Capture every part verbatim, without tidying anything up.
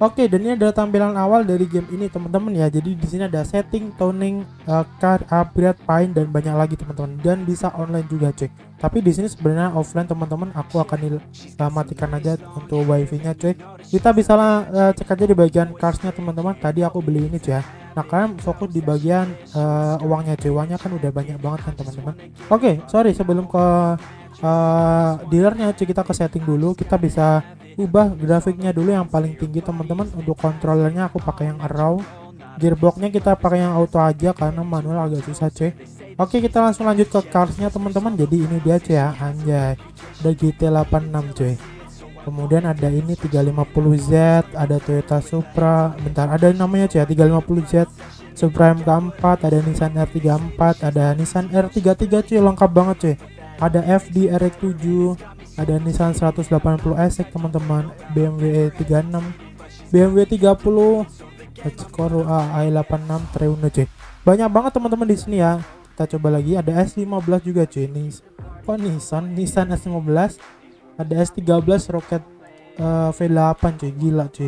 Oke, dan ini adalah tampilan awal dari game ini teman-teman ya. Jadi di sini ada setting, tuning, uh, card, upgrade, paint dan banyak lagi teman-teman. Dan bisa online juga cuy. Tapi di sini sebenarnya offline teman-teman. Aku akan uh, matikan aja untuk wifi-nya cuy. Kita bisa uh, cek aja di bagian carsnya teman-teman. Tadi aku beli ini cuy ya. Nah kalian fokus di bagian uh, uangnya cuy. Uangnya kan udah banyak banget kan teman-teman. Oke, sorry sebelum ke uh, dealernya cuy, kita ke setting dulu. Kita bisa ubah grafiknya dulu yang paling tinggi teman-teman. Untuk controllernya aku pakai yang arrow, gearboxnya kita pakai yang auto aja karena manual agak susah cuy. Oke, kita langsung lanjut ke carsnya teman-teman. Jadi ini dia cuy ya, anjay, ada G T delapan puluh enam cuy. Kemudian ada ini tiga lima nol Z, ada Toyota Supra, bentar, ada namanya cuy ya, tiga lima nol Z, Supra M K empat, ada Nissan R tiga puluh empat, ada Nissan R tiga puluh tiga cuy, lengkap banget cuy. Ada F D R X tujuh, ada Nissan seratus delapan puluh S X teman-teman, B M W E tiga puluh enam, B M W tiga puluh, Scoro A i delapan puluh enam Treuno cuy. Banyak banget teman-teman di sini ya. Kita coba lagi, ada S lima belas juga cuy. Nih, kok Nissan, Nissan S lima belas, ada S tiga belas Rocket uh, V delapan cuy, gila cuy.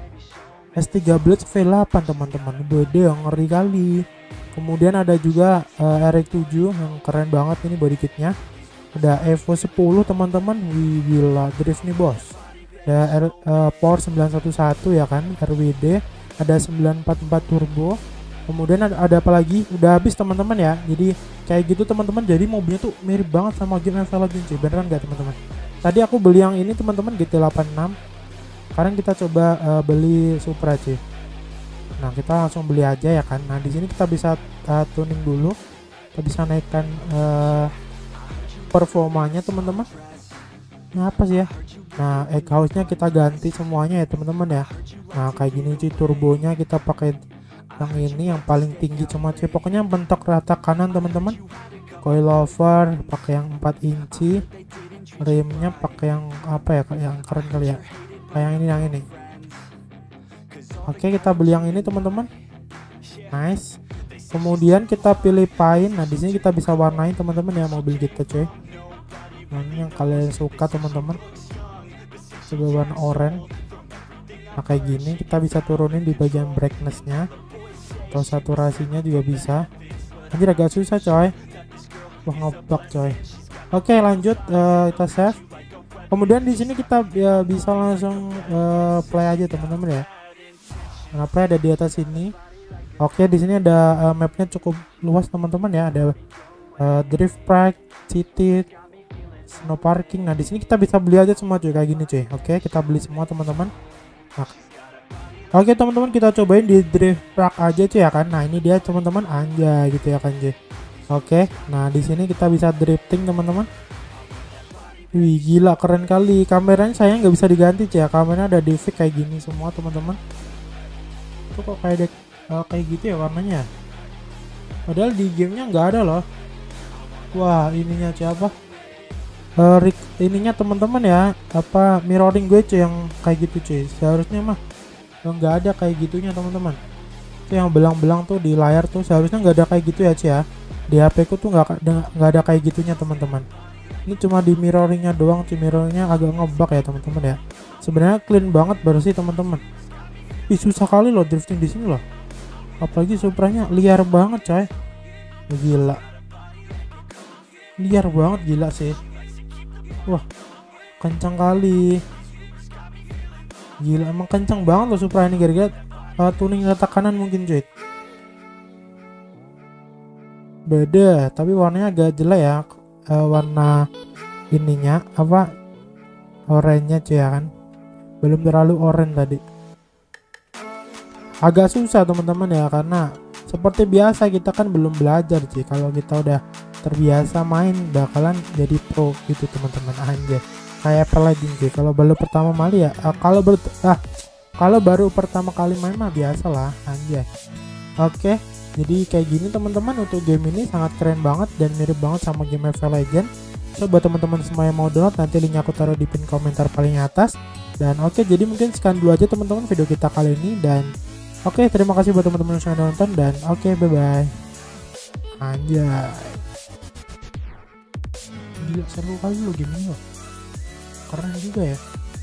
S tiga belas V delapan teman-teman, beda yang ngeri kali. Kemudian ada juga uh, R X tujuh yang keren banget ini body kitnya. Ada Evo sepuluh teman-teman, wih gila drift nih bos. Ada R, uh, Power sembilan satu satu ya kan, R W D, ada sembilan empat empat turbo. Kemudian ada, ada apa lagi? Udah habis teman-teman ya. Jadi kayak gitu teman-teman. Jadi mobilnya tuh mirip banget sama game Mobile Legends cuy. Beneran gak teman-teman? Tadi aku beli yang ini teman-teman, G T delapan puluh enam. Sekarang kita coba uh, beli Supra cuy. Nah kita langsung beli aja ya kan. Nah di sini kita bisa uh, tuning dulu. Kita bisa naikkan uh, performanya teman-teman. Nah apa sih ya? Nah exhaustnya kita ganti semuanya ya teman-teman ya. Nah kayak gini cuy, turbonya kita pakai yang ini yang paling tinggi cuma cuy. Pokoknya bentok rata kanan teman-teman. Coilover pakai yang empat inci. Rimnya pakai yang apa ya, yang keren kali ya, kayak yang ini yang ini. Oke kita beli yang ini teman-teman. Nice. Kemudian kita pilih paint. Nah di sini kita bisa warnain teman-teman ya mobil kita cuy. Nah ini yang kalian suka teman-teman, coba warna oranye. Nah kayak gini kita bisa turunin di bagian brightnessnya atau saturasinya juga bisa. Anjir agak susah coy. Wah ngebug coy. Oke lanjut, uh, kita save. Kemudian di sini kita ya, bisa langsung uh, play aja teman-teman ya. Nah play ada di atas sini. Oke di sini ada uh, mapnya cukup luas teman-teman ya. Ada uh, drift park, city, snow parking. Nah di sini kita bisa beli aja semua cuy kayak gini cuy. Oke kita beli semua teman-teman. Nah, oke teman-teman kita cobain di drift park aja cuy ya kan. Nah ini dia teman-teman, anjay gitu ya kan cuy. Oke nah di sini kita bisa drifting teman-teman. Wih gila keren kali. Kameranya sayang nggak bisa diganti cuy ya. Kameranya ada di fix kayak gini semua teman-teman. Itu kok kayak uh, kayak gitu ya warnanya. Padahal di gamenya nggak ada loh. Wah ininya cuy apa? Uh, ininya teman-teman ya, apa mirroring gue cuy yang kayak gitu cuy. Seharusnya mah nggak ada kayak gitunya teman-teman. Itu yang belang-belang tuh di layar tuh seharusnya nggak ada kayak gitu ya cuy ya. Di H P ku tuh nggak nggak ada kayak gitunya teman-teman. Ini cuma di mirroringnya doang cuy. Mirroringnya agak ngebug ya teman-teman ya. Sebenarnya clean banget bersih teman-teman. Ih susah kali loh drifting di sini loh. Apalagi Supranya liar banget coy. Gila. Liar banget gila sih. Wah kencang kali. Gila emang kencang banget loh Supra ini gara-gara uh, tuning rata kanan mungkin cuy. Beda tapi warnanya agak jelek ya. Uh, warna ininya apa oranye cuy ya kan. Belum terlalu oranye tadi. Agak susah teman-teman ya karena seperti biasa kita kan belum belajar cuy. Kalau kita udah terbiasa main bakalan jadi pro gitu teman-teman. Anjay kayak apa lagi cuy. Kalau baru pertama kali ya uh, kalau ber ah kalau baru pertama kali main mah biasa lah anjay. Oke jadi kayak gini teman-teman. Untuk game ini sangat keren banget dan mirip banget sama game Mobile Legends. So buat teman-teman semua yang mau download nanti linknya aku taruh di pin komentar paling atas. Dan oke jadi mungkin sekian dulu aja teman-teman video kita kali ini. Dan oke terima kasih buat teman-teman yang sudah nonton. Dan oke bye bye. Anjay gila seru kali lo game ini loh. Keren juga ya.